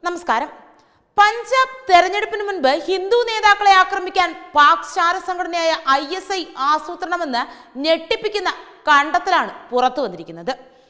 നമസ്കാരം. പഞ്ചാബ് തെരഞ്ഞെടുപ്പിന് മുൻപ് ഹിന്ദു നേതാക്കളെ ആക്രമിക്കാൻ പാക് ചാര സംഘടനയായ ISI ആസൂത്രണമെന്ന് ഞെട്ടിപ്പിക്കുന്ന കണ്ടെത്തലാണ് പുറത്തു വന്നിരിക്കുന്നത്.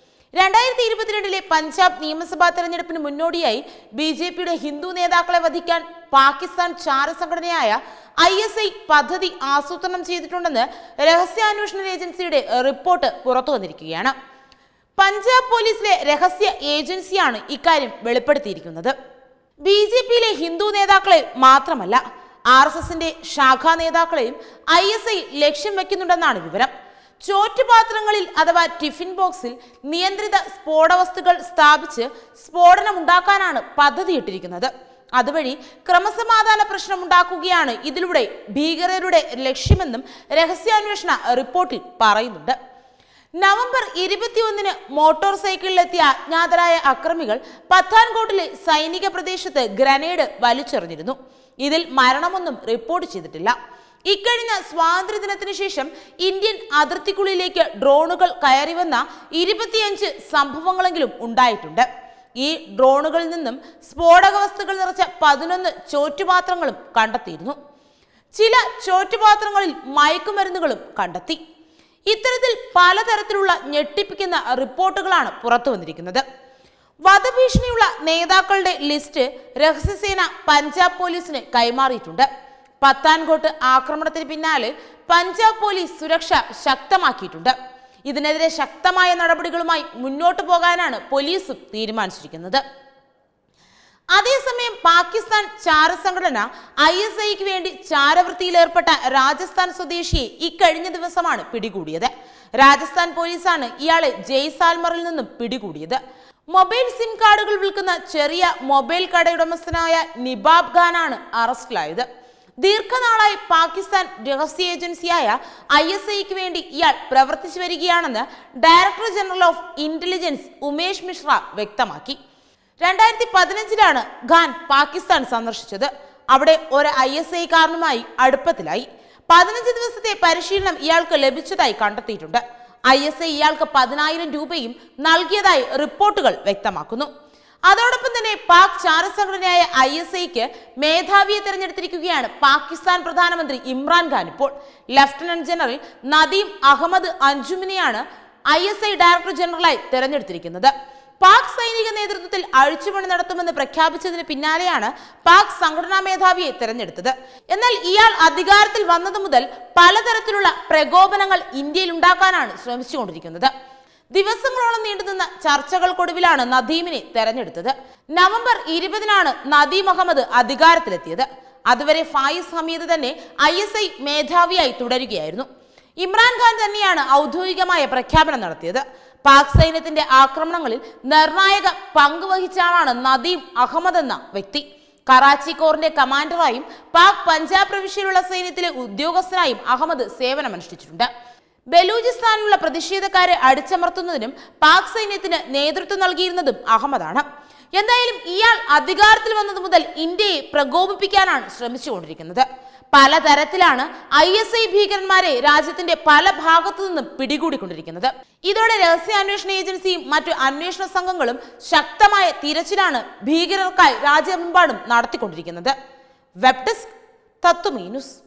2022 പഞ്ചാബ് നിയമസഭാ തെരഞ്ഞെടുപ്പിന് മുന്നോടിയായി BJPയുടെ ഹിന്ദു നേതാക്കളെ വധിക്കാൻ പാകിസ്ഥാൻ ചാര സംഘടനയായ ISI പദ്ധതി ആസൂത്രണം ചെയ്തിട്ടുണ്ടെന്ന് രഹസ്യാന്വേഷണ ഏജൻസിയുടെ റിപ്പോർട്ട് പുറത്തു വന്നിരിക്കുകയാണ്. പഞ്ചാബ് പോലീസിലെ രഹസ്യ ഏജൻസിയാണ് ഇക്കാര്യം വെളിപ്പെടുത്തിയിരിക്കുന്നത്. BJPയിലെ ഹിന്ദു നേതാക്കളെ മാത്രമല്ല, RSSന്റെ ശാഖാ നേതാക്കളെയും ISI ലക്ഷ്യം വെക്കുന്നുണ്ടെന്നാണ് വിവരം. ചോറ്റുപാത്രങ്ങളിൽ അഥവാ ടിഫിൻ ബോക്സിൽ നിയന്ത്രിത സ്ഫോടവസ്തുക്കൾ സ്ഥാപിച്ച് സ്ഫോടനമുണ്ടാക്കാനാണ് പദ്ധതിയിട്ടിരിക്കുന്നത്. അതുവഴി ക്രമസമാധാന പ്രശ്നമുണ്ടാക്കുകയാണ് ഇതിലൂടെ ഭീകരരുടെ ലക്ഷ്യമെന്നും രഹസ്യാന്വേഷണ റിപ്പോർട്ടിൽ പറയുന്നുണ്ട്. നവംബർ 21 മോട്ടോർ സൈക്കിളിലെത്തിയ അജ്ഞാതരായ അക്രമികൾ പത്താൻകോട്ടിലെ സൈനിക പ്രദേശത്ത് ഗ്രനേഡ് വലിച്ചെറിഞ്ഞിരുന്നു. ഇതിൽ മരണമൊന്നും റിപ്പോർട്ട് ചെയ്തിട്ടില്ല. ഇക്കഴിഞ്ഞ സ്വാതന്ത്ര്യദിനത്തിന് ശേഷം ഇന്ത്യൻ അതിർത്തിക്കുള്ളിലേക്ക് ഡ്രോണുകൾ കയറിവന്ന 25 സംഭവങ്ങളെങ്കിലും ഉണ്ടായിട്ടുണ്ട്. ഈ ഡ്രോണുകളിൽ നിന്നും സ്ഫോടക വസ്തുക്കൾ നിറച്ച 11 ചോറ്റുപാത്രങ്ങളും കണ്ടെത്തിയിരുന്നു. ചില ചോറ്റുപാത്രങ്ങളിൽ മയക്കുമരുന്നുകളും കണ്ടെത്തി. ഇത്തരത്തിൽ പലതരത്തിലുള്ള ഞെട്ടിപ്പിക്കുന്ന റിപ്പോർട്ടുകളാണ് പുറത്തു വന്നിരിക്കുന്നത്. വധഭീഷണിയുള്ള നേതാക്കളുടെ ലിസ്റ്റ് രഹസ്യസേന പഞ്ചാബ് പോലീസിന് കൈമാറിയിട്ടുണ്ട്. പത്താൻകോട്ട് ആക്രമണത്തിന് പിന്നാലെ പഞ്ചാബ് പോലീസ് സുരക്ഷ ശക്തമാക്കിയിട്ടുണ്ട്. ഇതിനെതിരെ ശക്തമായ നടപടികളുമായി മുന്നോട്ടു പോകാനാണ് പോലീസും തീരുമാനിച്ചിരിക്കുന്നത്. അതേസമയം പാകിസ്ഥാൻ ചാര സംഘടന ISIക്ക് വേണ്ടി ചാരവൃത്തിയിലേർപ്പെട്ട രാജസ്ഥാൻ സ്വദേശിയെ ഇക്കഴിഞ്ഞ ദിവസമാണ് പിടികൂടിയത്. രാജസ്ഥാൻ പോലീസാണ് ഇയാളെ ജയ്സാൽമറിൽ നിന്നും പിടികൂടിയത്. മൊബൈൽ സിം കാർഡുകൾ വിൽക്കുന്ന ചെറിയ മൊബൈൽ കടയുടമസ്ഥനായ നിബാബ് ഖാനാണ് അറസ്റ്റിലായത്. ദീർഘനാളായി പാകിസ്ഥാൻ രഹസ്യ ഏജൻസിയായ ISIക്ക് വേണ്ടി ഇയാൾ പ്രവർത്തിച്ചു വരികയാണെന്ന് director general of intelligence Umesh Mishra വ്യക്തമാക്കി. 2015 ഖാൻ പാകിസ്ഥാൻ സന്ദർശിച്ചത്. അവിടെ ഒരു ISI കാരനുമായി അടുപ്പത്തിലായി. 15 ദിവസത്തെ പരിശീലനം ഇയാൾക്ക് ലഭിച്ചതായി കണ്ടെത്തിയിട്ടുണ്ട്. ISI ഇയാൾക്ക് 10,000 രൂപയും നൽകിയതായി റിപ്പോർട്ടുകൾ വ്യക്തമാക്കുന്നു. അതോടൊപ്പം തന്നെ പാക് ചാര സംഘടനയായ ISIക്ക് മേധാവിയെ തെരഞ്ഞെടുത്തിരിക്കുകയാണ് പാകിസ്ഥാൻ പ്രധാനമന്ത്രി ഇമ്രാൻ ഖാൻ. ഇപ്പോൾ ലഫ്റ്റനന്റ് ജനറൽ നദീം അഹമ്മദ് അഞ്ജുമിനെയാണ് ISI ഡയറക്ടർ ജനറലായി തെരഞ്ഞെടുത്തിരിക്കുന്നത്. പാക് സൈനിക നേതൃത്വത്തിൽ അഴിച്ചുപണി നടത്തുമെന്ന് പ്രഖ്യാപിച്ചതിന് പിന്നാലെയാണ് പാക് സംഘടനാ മേധാവിയെ തെരഞ്ഞെടുത്തത്. എന്നാൽ ഇയാൾ അധികാരത്തിൽ വന്നതു മുതൽ പലതരത്തിലുള്ള പ്രകോപനങ്ങൾ ഇന്ത്യയിൽ ഉണ്ടാക്കാനാണ് ശ്രമിച്ചുകൊണ്ടിരിക്കുന്നത്. ദിവസങ്ങളോളം നീണ്ടുനിന്ന ചർച്ചകൾക്കൊടുവിലാണ് നദീമിനെ തെരഞ്ഞെടുത്തത്. നവംബർ 20 നദീം അഹമ്മദ് അധികാരത്തിലെത്തിയത്. അതുവരെ ഫായിസ് ഹമീദ് തന്നെ ISI മേധാവിയായി തുടരുകയായിരുന്നു. ഇമ്രാൻ ഖാൻ തന്നെയാണ് ഔദ്യോഗികമായ പ്രഖ്യാപനം നടത്തിയത്. പാക് സൈന്യത്തിന്റെ ആക്രമണങ്ങളിൽ നിർണായക പങ്കുവഹിച്ച ആളാണ് നദീം അഹമ്മദ് എന്ന വ്യക്തി. കറാച്ചി കോറിന്റെ കമാൻഡറായും പാക് പഞ്ചാബ് പ്രവിശ്യയിലുള്ള സൈന്യത്തിലെ ഉദ്യോഗസ്ഥനായും അഹമ്മദ് സേവനമനുഷ്ഠിച്ചിട്ടുണ്ട്. ബലൂചിസ്ഥാനിലുള്ള പ്രതിഷേധക്കാരെ അടിച്ചമർത്തുന്നതിനും പാക് സൈന്യത്തിന് നേതൃത്വം നൽകിയിരുന്നതും അഹമ്മദാണ്. എന്തായാലും ഇയാൾ അധികാരത്തിൽ വന്നത് മുതൽ ഇന്ത്യയെ പ്രകോപിപ്പിക്കാനാണ് ശ്രമിച്ചുകൊണ്ടിരിക്കുന്നത്. പലതരത്തിലാണ് ISI ഭീകരന്മാരെ രാജ്യത്തിന്റെ പല ഭാഗത്തു നിന്നും പിടികൂടിക്കൊണ്ടിരിക്കുന്നത്. ഇതോടെ രഹസ്യാന്വേഷണ ഏജൻസിയും മറ്റു അന്വേഷണ സംഘങ്ങളും ശക്തമായ തിരച്ചിലാണ് ഭീകരർക്കായി രാജ്യമെമ്പാടും നടത്തിക്കൊണ്ടിരിക്കുന്നത്. Web desk Tatwamayi news.